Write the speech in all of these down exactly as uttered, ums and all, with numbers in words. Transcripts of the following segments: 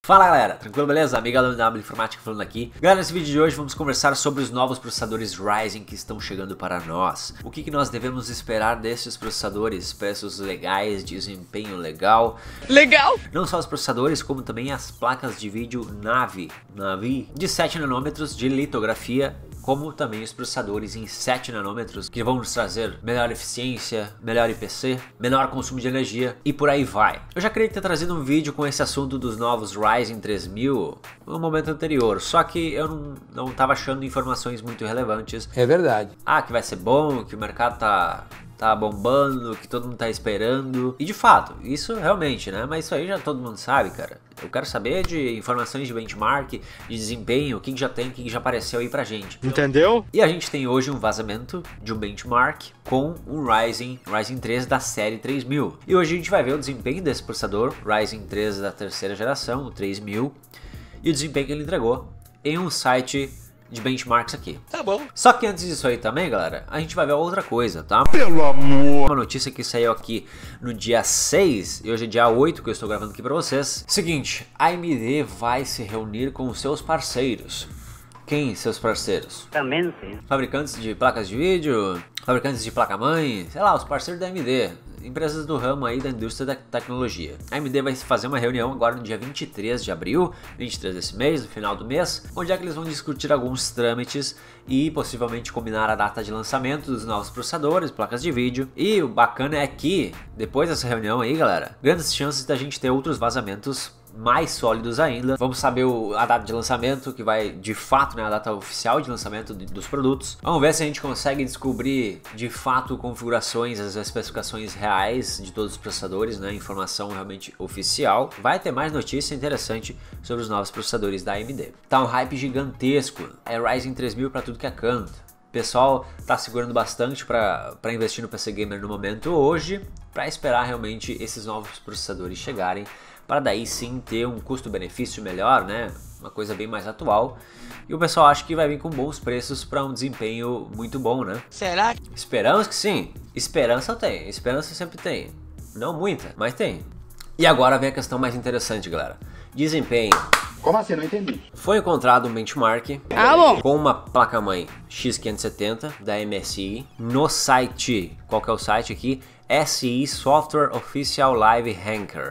Fala galera, tranquilo, beleza? Amiga da W Informática falando aqui. Galera, nesse vídeo de hoje vamos conversar sobre os novos processadores Ryzen que estão chegando para nós. O que, que nós devemos esperar desses processadores? Preços legais, desempenho legal. Legal! Não só os processadores, como também as placas de vídeo Navi, Navi de sete nanômetros de litografia, como também os processadores em sete nanômetros, que vão nos trazer melhor eficiência, melhor I P C, menor consumo de energia e por aí vai. Eu já queria ter trazido um vídeo com esse assunto dos novos Ryzen três mil no momento anterior, só que eu não, não tava achando informações muito relevantes. É verdade. Ah, que vai ser bom, que o mercado tá... tá bombando, que todo mundo tá esperando. E de fato, isso realmente, né? Mas isso aí já todo mundo sabe, cara. Eu quero saber de informações de benchmark, de desempenho, o que, que já tem, o que, que já apareceu aí pra gente. Entendeu? E a gente tem hoje um vazamento de um benchmark com um Ryzen, Ryzen três da série três mil. E hoje a gente vai ver o desempenho desse processador, Ryzen três da terceira geração, o três mil, e o desempenho que ele entregou em um site de benchmarks aqui. Tá bom. Só que antes disso aí também, galera, a gente vai ver outra coisa, tá? Pelo amor. Uma notícia que saiu aqui no dia seis e hoje é dia oito que eu estou gravando aqui pra vocês. Seguinte, a A M D vai se reunir com os seus parceiros. Quem seus parceiros? Também sim. Fabricantes de placas de vídeo, fabricantes de placa-mãe, sei lá, os parceiros da A M D. Empresas do ramo aí da indústria da tecnologia. A A M D vai fazer uma reunião agora no dia vinte e três de abril, vinte e três desse mês, no final do mês, onde é que eles vão discutir alguns trâmites e possivelmente combinar a data de lançamento dos novos processadores, placas de vídeo. E o bacana é que, depois dessa reunião aí, galera, grandes chances da gente ter outros vazamentos mais sólidos ainda. Vamos saber o, a data de lançamento, que vai de fato, né, a data oficial de lançamento de, dos produtos. Vamos ver se a gente consegue descobrir de fato configurações, as especificações reais de todos os processadores, né, informação realmente oficial. Vai ter mais notícia interessante sobre os novos processadores da A M D. Tá um hype gigantesco, é Ryzen três mil para tudo que é canto. O pessoal tá segurando bastante para investir no P C Gamer no momento hoje, para esperar realmente esses novos processadores chegarem, para daí sim ter um custo-benefício melhor, né? Uma coisa bem mais atual. E o pessoal acha que vai vir com bons preços para um desempenho muito bom, né? Será? Esperamos que sim. Esperança tem. Esperança sempre tem. Não muita, mas tem. E agora vem a questão mais interessante, galera. Desempenho. Como assim? Não entendi. Foi encontrado um benchmark Ah, bom. com uma placa-mãe X quinhentos e setenta da M S I no site. Qual que é o site aqui? S I Software Official Live Ranker.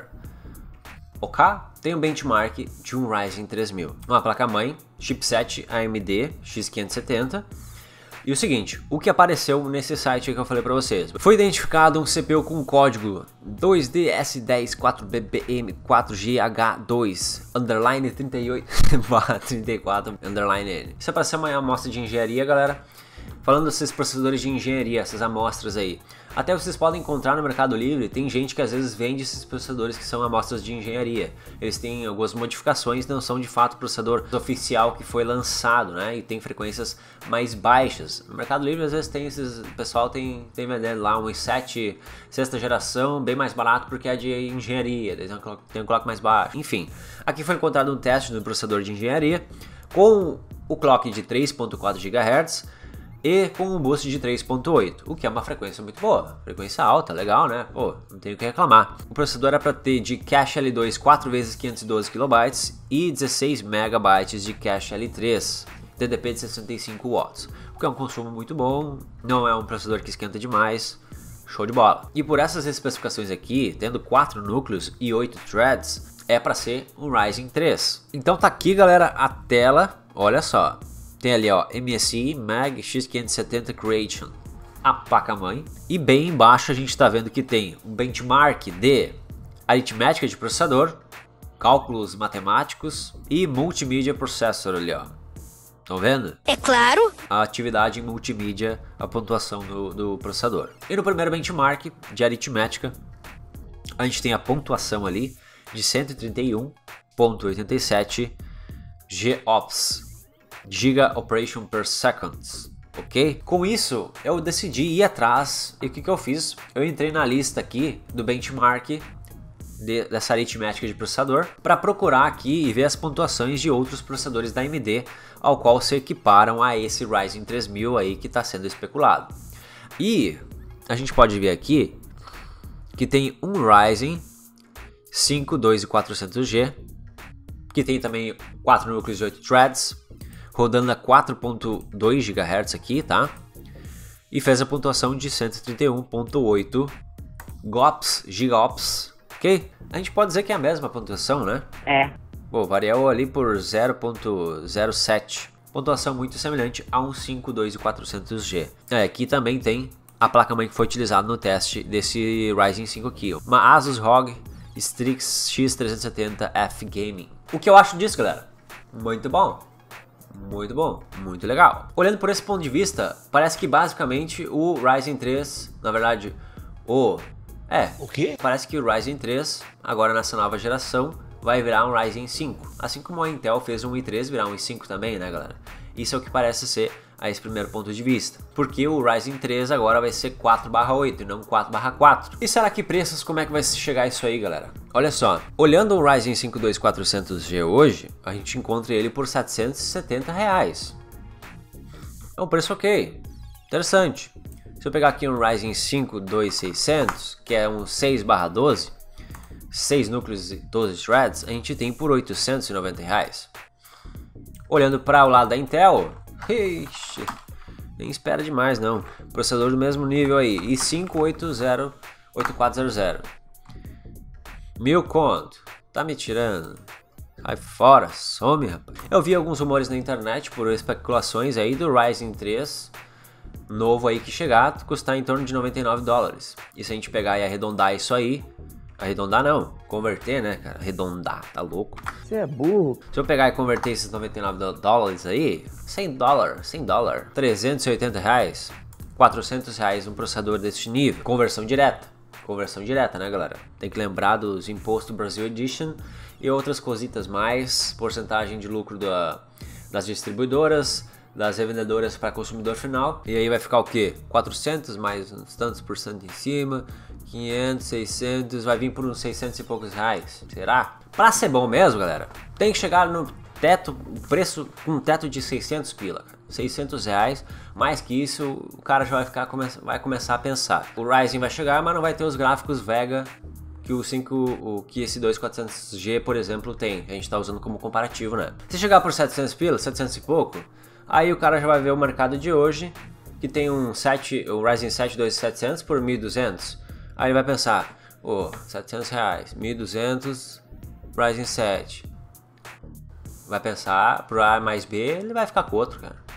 Ok? Tem um benchmark de um Ryzen três mil. Uma placa-mãe, chipset A M D X quinhentos e setenta. E o seguinte, o que apareceu nesse site que eu falei pra vocês? Foi identificado um C P U com código dois D S dez quatro B B M quatro G H dois underline trinta e oito barra trinta e quatro underline N. Isso é para ser uma amostra de engenharia, galera. Falando desses processadores de engenharia, essas amostras aí. Até vocês podem encontrar no Mercado Livre, tem gente que às vezes vende esses processadores que são amostras de engenharia. Eles têm algumas modificações, não são de fato o processador oficial que foi lançado, né? E tem frequências mais baixas. No Mercado Livre às vezes tem esses, o pessoal tem, tem vendendo lá um i sete sexta geração, bem mais barato porque é de engenharia, tem um clock mais baixo. Enfim, aqui foi encontrado um teste do processador de engenharia com o clock de três ponto quatro gigahertz e com um boost de três ponto oito, o que é uma frequência muito boa, frequência alta, legal, né? Pô, não tenho o que reclamar. O processador é para ter de cache L dois quatro vezes quinhentos e doze kilobytes e dezesseis megabytes de cache L três, T D P de sessenta e cinco watts, o que é um consumo muito bom, não é um processador que esquenta demais, show de bola. E por essas especificações aqui, tendo quatro núcleos e oito threads, é para ser um Ryzen três. Então tá aqui, galera, a tela, olha só. Tem ali, ó, M S I Mag X quinhentos e setenta Creation, a placa-mãe. E bem embaixo a gente está vendo que tem um benchmark de aritmética de processador, cálculos matemáticos e multimídia processor ali, ó. Estão vendo? É claro. A atividade em multimídia, a pontuação do, do processador. E no primeiro benchmark de aritmética, a gente tem a pontuação ali de cento e trinta e um vírgula oitenta e sete G O P S. Giga Operation per Seconds, ok? Com isso, eu decidi ir atrás e o que, que eu fiz? Eu entrei na lista aqui do benchmark de, dessa aritmética de processador para procurar aqui e ver as pontuações de outros processadores da A M D ao qual se equiparam a esse Ryzen três mil aí que está sendo especulado. E a gente pode ver aqui que tem um Ryzen cinco dois mil e quatrocentos G que tem também quatro núcleos de oito threads, rodando a quatro ponto dois gigahertz aqui, tá? E fez a pontuação de cento e trinta e um ponto oito GOPS, gigaops, ok? A gente pode dizer que é a mesma pontuação, né? É. Pô, variou ali por zero ponto zero sete, pontuação muito semelhante a um cinquenta e dois mil e quatrocentos G. É, aqui também tem a placa-mãe que foi utilizada no teste desse Ryzen cinco aqui, uma Asus R O G Strix X trezentos e setenta F Gaming. O que eu acho disso, galera? Muito bom. Muito bom, muito legal. Olhando por esse ponto de vista, parece que basicamente o Ryzen três, na verdade, o... É, o quê? Parece que o Ryzen três, agora nessa nova geração, vai virar um Ryzen cinco. Assim como a Intel fez um i três virar um i cinco também, né, galera? Isso é o que parece ser a esse primeiro ponto de vista. Porque o Ryzen três agora vai ser quatro barra oito e não quatro barra quatro. E será que preços, como é que vai chegar isso aí, galera? Olha só, olhando o Ryzen cinco dois mil e quatrocentos G hoje, a gente encontra ele por setecentos e setenta reais. É um preço ok, interessante. Se eu pegar aqui um Ryzen cinco dois mil e seiscentos, que é um seis barra doze, seis núcleos e doze threads, a gente tem por oitocentos e noventa reais. Olhando para o lado da Intel, ixi, nem espera demais não. Processador do mesmo nível aí, i cinco oito zero oito quatro zero zero. Mil conto, tá me tirando? Sai fora, some, rapaz. Eu vi alguns rumores na internet por especulações aí do Ryzen três novo aí que chegar, custar em torno de noventa e nove dólares. E se a gente pegar e arredondar isso aí, arredondar não, converter, né, cara? Arredondar, tá louco? Você é burro. Se eu pegar e converter esses noventa e nove dólares aí, cem dólares, cem dólares, trezentos e oitenta reais, quatrocentos reais um processador desse nível. Conversão direta. Conversão direta, né, galera? Tem que lembrar dos impostos Brasil Edition e outras cositas mais, porcentagem de lucro da, das distribuidoras, das revendedoras para consumidor final. E aí vai ficar o quê? quatrocentos mais uns tantos por cento em cima, quinhentos, seiscentos, vai vir por uns seiscentos e poucos reais. Será? Pra ser bom mesmo, galera, tem que chegar no teto, o preço com um teto de seiscentos pila, cara. seiscentos reais, mais que isso o cara já vai ficar vai começar a pensar. O Ryzen vai chegar, mas não vai ter os gráficos Vega que o cinco, o que esse dois mil e quatrocentos G, por exemplo, tem. A gente tá usando como comparativo, né? Se chegar por setecentos pila, setecentos e pouco, aí o cara já vai ver o mercado de hoje, que tem um sete, o Ryzen sete dois mil e setecentos por mil e duzentos. Aí ele vai pensar, ô, oh, setecentos reais, mil e duzentos, Ryzen sete. Vai pensar pro A mais B, ele vai ficar com outro, cara.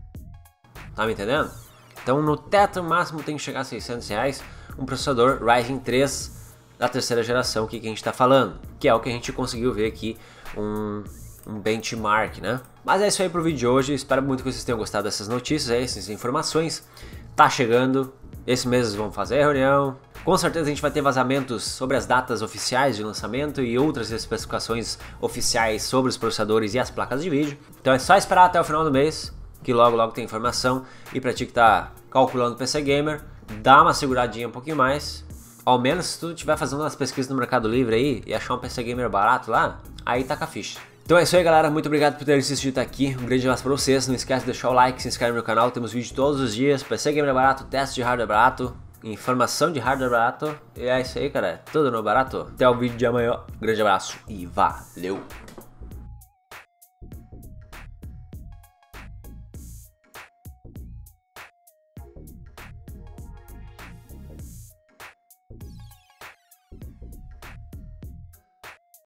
Tá me entendendo? Então no teto máximo tem que chegar a seiscentos reais um processador Ryzen três da terceira geração que, que a gente tá falando. Que é o que a gente conseguiu ver aqui, um, um benchmark, né? Mas é isso aí pro vídeo de hoje, espero muito que vocês tenham gostado dessas notícias, aí, essas informações. Tá chegando, esse mês eles vão fazer a reunião. Com certeza a gente vai ter vazamentos sobre as datas oficiais de lançamento e outras especificações oficiais sobre os processadores e as placas de vídeo. Então é só esperar até o final do mês, que logo logo tem informação. E pra ti que tá calculando P C Gamer, dá uma seguradinha um pouquinho mais. Ao menos se tu estiver fazendo umas pesquisas no Mercado Livre aí e achar um P C Gamer barato lá, aí tá com a ficha. Então é isso aí, galera, muito obrigado por ter assistido até aqui, um grande abraço pra vocês, não esquece de deixar o like, se inscrever no canal, temos vídeo todos os dias, P C Gamer barato, teste de hardware barato, informação de hardware barato, e é isso aí, cara, tudo no barato. Até o vídeo de amanhã, um grande abraço e valeu!